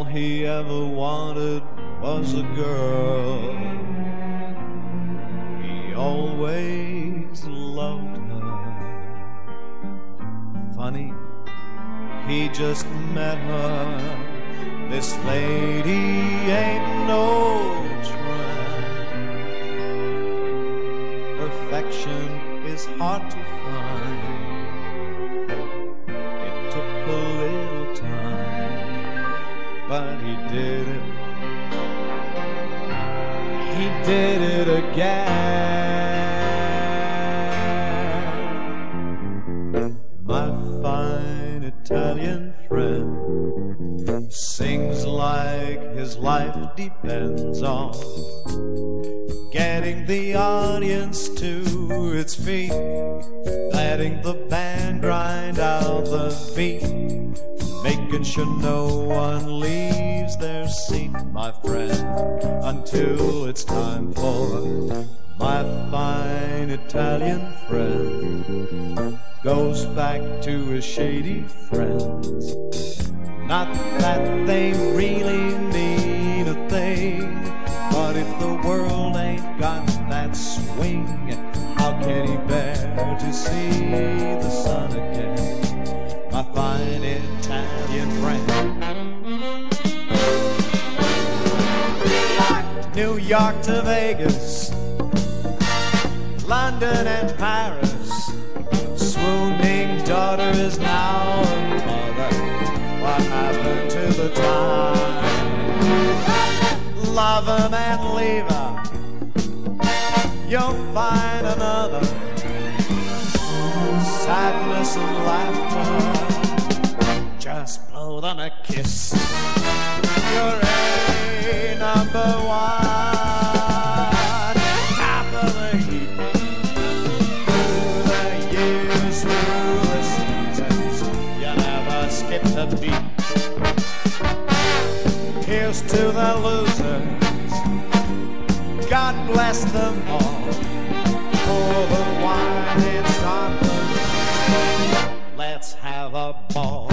all he ever wanted was a girl. He always loved her. Funny, he just met her. This lady ain't no tramp. Perfection is hard to find. It took a little time, but he did it. He did it again. My fine Italian friend sings like his life depends on getting the audience to its feet, letting the band grind out the beat, making sure no one leaves their seat, my friend, until it's time for my fine Italian friend goes back to his shady friends. Not that they really mean a thing, but if the world ain't got that swing, how can he bear to see the sun again? My fine Italian friend. New York to Vegas, London and Paris, swooning daughter is now a mother. What happened to the time? Love him and leave her, you'll find another. Sadness and laughter, just blow them a kiss. You're a number one, top of the heap. Through the years, through the seasons, you never skip the beat. Here's to the losers, God bless them all. For the wine and start the night, let's have a ball.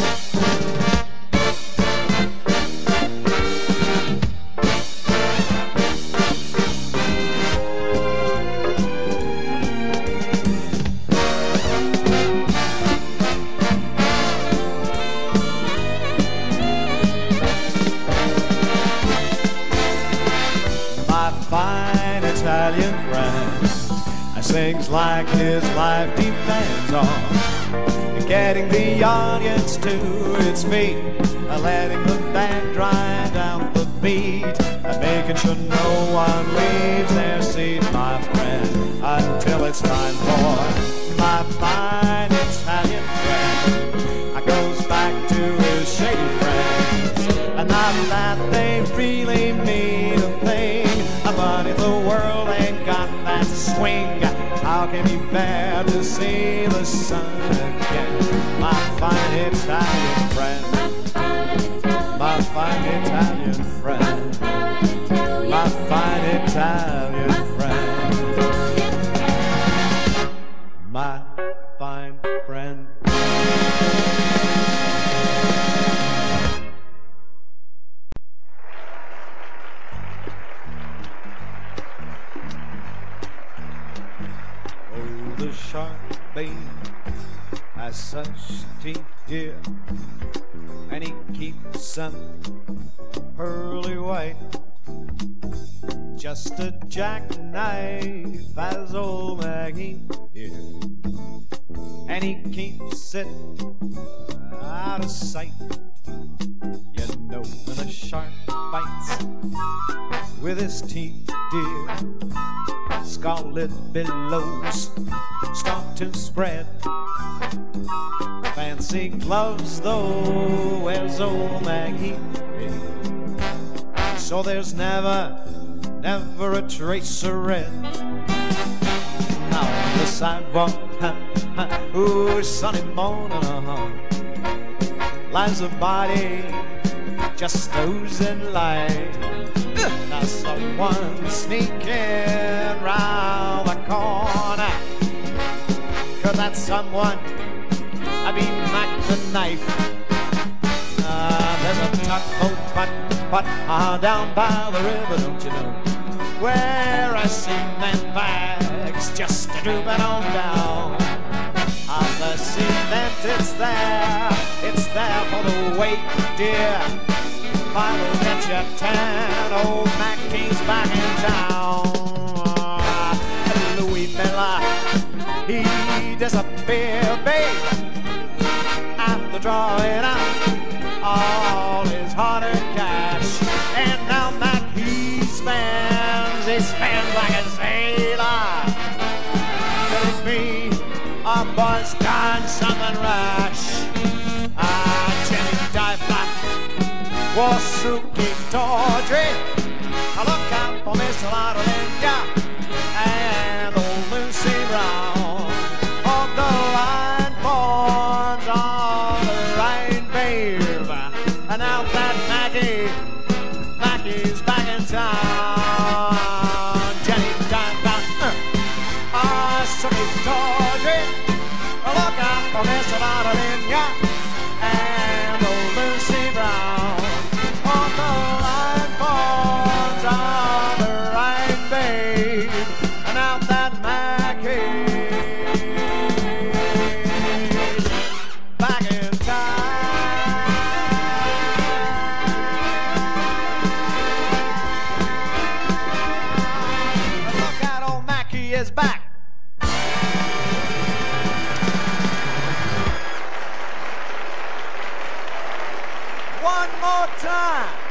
Fine Italian friend sings like his life depends on getting the audience to its feet, letting the band drive down the beat, making sure no one leaves their seat, my friend, until it's time for my fine Italian friend goes back to his shady friends. And not that they really mean a thing, but if the world ain't got that swing, how can he bear to see the sun again? My fine Italian friend, my fine Italian friend, my fine Italian friend, my fine friend. The shark bait has such teeth here, and he keeps them pearly white. Just a jackknife as old Maggie did, and he keeps it out of sight. You know when a shark bites with his teeth, dear, scarlet billows start to spread. Fancy gloves though wears old Maggie, so there's never a trace of red. Now on the sidewalk, ooh, sunny morning, lies a body just oozing light. Now someone sneaking round the corner, 'cause that someone be Mac the knife. There's a down by the river, don't you know, where I cement bags just a drooping on down. The cement, it's there for the weight, dear. I'll get you 10, old Mackey's back in town. Louis Miller, he disappeared, babe, after drawing out all his hard-earned cash. And now Mac, he spends like a sailor. Telling me our boy's done something rash. Jenny Diver, Wasuki Tawdry, look out for Miss Lodelinga and old Lucy Brown. On the line, boys, on the right, babe. And now that Mackie's back in town. Jenny Diver, Wasuki Tawdry, look out for Miss Lodelinga and old Lucy Brown. On the line, boys, on the right, babe. And out that Mackie's back in town. Look out, old Mackie is back. One more time.